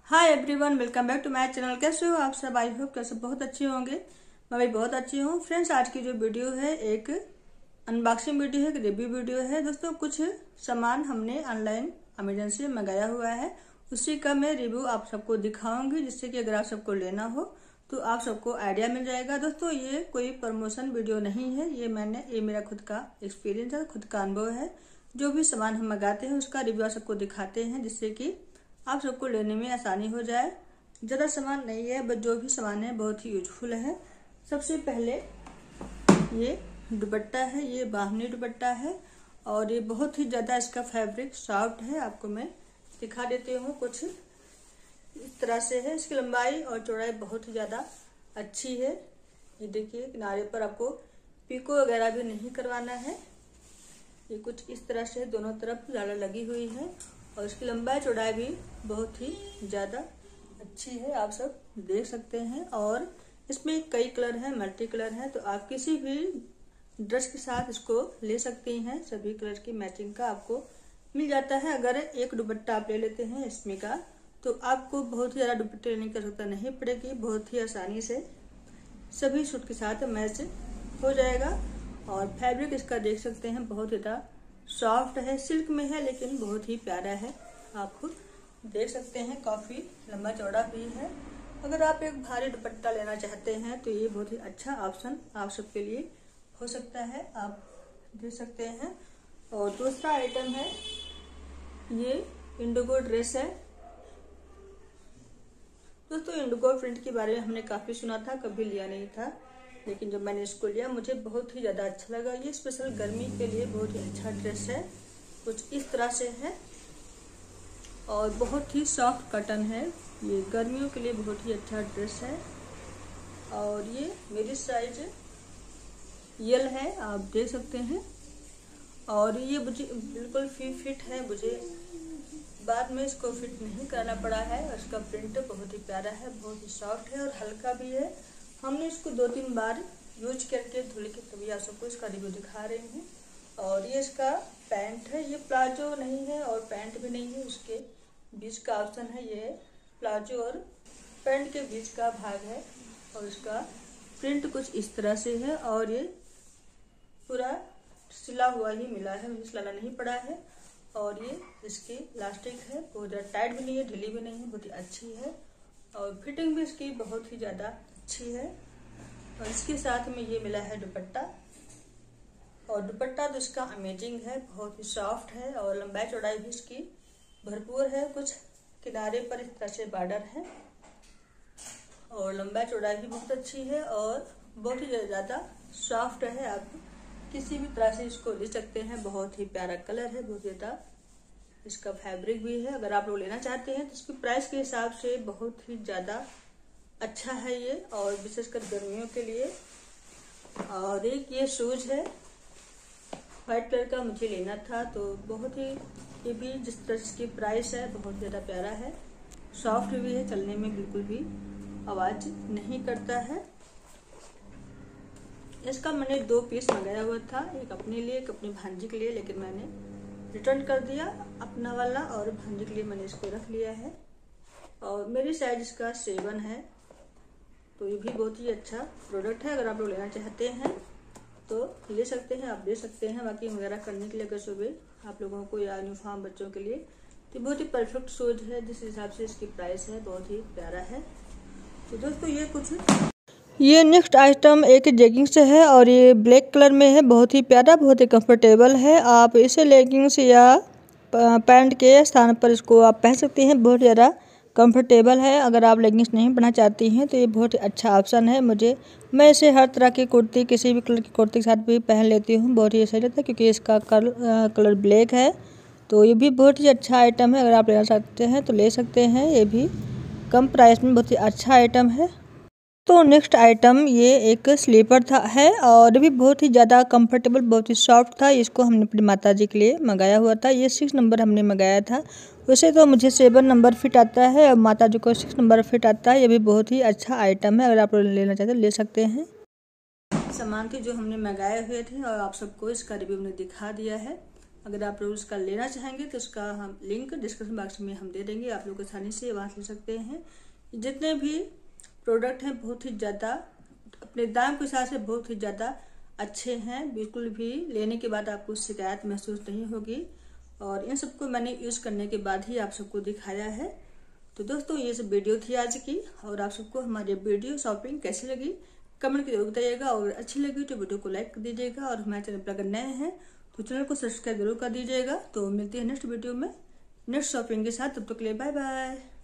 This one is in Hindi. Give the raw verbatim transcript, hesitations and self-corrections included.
Hi everyone, welcome back to my channel. कैसे हो आप सब? आई होप कैसे बहुत अच्छे होंगे। मैं भी बहुत अच्छी हूँ। फ्रेंड्स, आज की जो वीडियो है एक अनबॉक्सिंग वीडियो है, एक रिव्यू वीडियो है। दोस्तों, कुछ सामान हमने ऑनलाइन अमेजन से मंगाया हुआ है, उसी का मैं रिव्यू आप सबको दिखाऊंगी, जिससे कि अगर आप सबको लेना हो तो आप सबको आइडिया मिल जाएगा। दोस्तों, ये कोई प्रमोशन वीडियो नहीं है, ये मैंने ये मेरा खुद का एक्सपीरियंस है, खुद का अनुभव है। जो भी सामान हम मंगाते हैं उसका रिव्यू आप सबको दिखाते हैं, जिससे कि आप सबको लेने में आसानी हो जाए। ज़्यादा सामान नहीं है, बस जो भी सामान है बहुत ही यूजफुल है। सबसे पहले ये दुपट्टा है, ये बाहनी दुपट्टा है और ये बहुत ही ज़्यादा इसका फैब्रिक सॉफ्ट है। आपको मैं दिखा देती हूँ, कुछ इस तरह से है। इसकी लंबाई और चौड़ाई बहुत ही ज़्यादा अच्छी है। ये देखिए, किनारे पर आपको पीको वगैरह भी नहीं करवाना है। ये कुछ इस तरह से दोनों तरफ झालर लगी हुई है और इसकी लंबाई चौड़ाई भी बहुत ही ज़्यादा अच्छी है, आप सब देख सकते हैं। और इसमें कई कलर हैं, मल्टी कलर हैं, तो आप किसी भी ड्रेस के साथ इसको ले सकती हैं। सभी कलर की मैचिंग का आपको मिल जाता है। अगर एक दुपट्टा आप ले लेते हैं इसमें का, तो आपको बहुत ही ज़्यादा दुपट्टे लेने की जरूरत नहीं पड़ेगी। बहुत ही आसानी से सभी सूट के साथ मैच हो जाएगा। और फैब्रिक इसका देख सकते हैं, बहुत ज़्यादा सॉफ्ट है, सिल्क में है लेकिन बहुत ही प्यारा है। आप खुद देख सकते हैं, काफी लंबा चौड़ा भी है। अगर आप एक भारी दुपट्टा लेना चाहते हैं तो ये बहुत ही अच्छा ऑप्शन आप सबके लिए हो सकता है, आप देख सकते हैं। और दूसरा आइटम है, ये इंडिगो ड्रेस है। दोस्तों, इंडिगो प्रिंट के बारे में हमने काफी सुना था, कभी लिया नहीं था, लेकिन जब मैंने इसको लिया मुझे बहुत ही ज़्यादा अच्छा लगा। ये स्पेशल गर्मी के लिए बहुत ही अच्छा ड्रेस है, कुछ इस तरह से है और बहुत ही सॉफ्ट कॉटन है। ये गर्मियों के लिए बहुत ही अच्छा ड्रेस है। और ये मेरी साइज यल है, आप देख सकते हैं। और ये मुझे बिल्कुल फी फिट है, मुझे बाद में इसको फिट नहीं करना पड़ा है। और इसका प्रिंट बहुत ही प्यारा है, बहुत ही सॉफ्ट है और हल्का भी है। हमने इसको दो तीन बार यूज करके धुल के तभी आप सबको इसका रिव्यू दिखा रही हूँ। और ये इसका पैंट है, ये प्लाजो नहीं है और पैंट भी नहीं है, उसके बीच का ऑप्शन है। ये प्लाजो और पैंट के बीच का भाग है और इसका प्रिंट कुछ इस तरह से है। और ये पूरा सिला हुआ ही मिला है, मुझे सिलाना नहीं पड़ा है। और ये इसकी इलास्टिक है, बहुत ज़्यादा टाइट भी नहीं है, ढीली भी नहीं है, बहुत ही अच्छी है। और फिटिंग भी इसकी बहुत ही ज़्यादा अच्छी है। और इसके साथ में ये मिला है दुपट्टा, और दुपट्टा तो इसका अमेजिंग है, बहुत ही सॉफ्ट है और लंबाई चौड़ाई भी इसकी भरपूर है। कुछ किनारे पर इस तरह से बॉर्डर है और लंबाई चौड़ाई भी बहुत अच्छी है और बहुत ही ज़्यादा सॉफ्ट है। आप किसी भी तरह से इसको ले सकते हैं। बहुत ही प्यारा कलर है, बहुत ज़्यादा इसका फैब्रिक भी है। अगर आप लोग लेना चाहते हैं तो इसकी प्राइस के हिसाब से बहुत ही ज़्यादा अच्छा है ये, और विशेषकर गर्मियों के लिए। और एक ये शूज है, व्हाइट कलर का मुझे लेना था, तो बहुत ही ये भी जिस तरह इसकी प्राइस है बहुत ज़्यादा प्यारा है, सॉफ्ट भी है, चलने में बिल्कुल भी आवाज नहीं करता है। इसका मैंने दो पीस मंगाया हुआ था, एक अपने लिए एक अपनी भांजी के लिए, लेकिन मैंने रिटर्न कर दिया अपना वाला और भांजी के लिए मैंने इसको रख लिया है। और मेरी साइज इसका सेवन है, तो ये भी बहुत ही अच्छा प्रोडक्ट है। अगर आप लोग लेना चाहते हैं तो ले सकते हैं, आप दे सकते हैं बाकी वगैरह करने के लिए, अगर सुबह आप लोगों को या यूनिफॉर्म बच्चों के लिए, तो बहुत ही परफेक्ट शूज है। जिस हिसाब से इसकी प्राइस है बहुत ही प्यारा है। तो दोस्तों, ये कुछ ये नेक्स्ट आइटम एक जेगिंग्स है और ये ब्लैक कलर में है, बहुत ही प्यारा, बहुत ही कंफर्टेबल है। आप इसे लेगिंग्स या पैंट के स्थान पर इसको आप पहन सकते हैं, बहुत ज़्यादा कंफर्टेबल है। अगर आप लेगिंग्स नहीं पहनना चाहती हैं तो ये बहुत ही अच्छा ऑप्शन है। मुझे मैं इसे हर तरह की कुर्ती, किसी भी कलर की कुर्ती के साथ भी पहन लेती हूँ, बहुत ही सही रहता है, क्योंकि इसका कलर कलर ब्लैक है। तो ये भी बहुत ही अच्छा आइटम है, अगर आप लेना चाहते हैं तो ले सकते हैं। ये भी कम प्राइस में बहुत ही अच्छा आइटम है। तो नेक्स्ट आइटम ये एक स्लीपर था है और भी बहुत ही ज़्यादा कंफर्टेबल, बहुत ही सॉफ्ट था। इसको हमने अपनी माता जी के लिए मंगाया हुआ था। ये सिक्स नंबर हमने मंगाया था, वैसे तो मुझे सेवन नंबर फिट आता है और माता जी को सिक्स नंबर फिट आता है। ये भी बहुत ही अच्छा आइटम है, अगर आप लेना चाहते हैं ले सकते हैं। सामान थी जो हमने मंगाए हुए थे और आप सबको इसका रिव्यू हमने दिखा दिया है। अगर आप लोग उसका लेना चाहेंगे तो उसका हम लिंक डिस्क्रिप्शन बॉक्स में हम दे देंगे, आप लोग आसानी से वहाँ ले सकते हैं। जितने भी प्रोडक्ट हैं बहुत ही ज़्यादा अपने दाम के हिसाब से बहुत ही ज़्यादा अच्छे हैं, बिल्कुल भी लेने के बाद आपको शिकायत महसूस नहीं होगी। और इन सबको मैंने यूज़ करने के बाद ही आप सबको दिखाया है। तो दोस्तों ये सब वीडियो थी आज की, और आप सबको हमारी वीडियो शॉपिंग कैसी लगी कमेंट करके जरूर बताइएगा, और अच्छी लगी तो वीडियो को लाइक कर दीजिएगा, और हमारे चैनल पर अगर नए हैं तो चैनल को सब्सक्राइब जरूर कर दीजिएगा। तो मिलते हैं नेक्स्ट वीडियो में नेक्स्ट शॉपिंग के साथ, तब तक के लिए बाय बाय।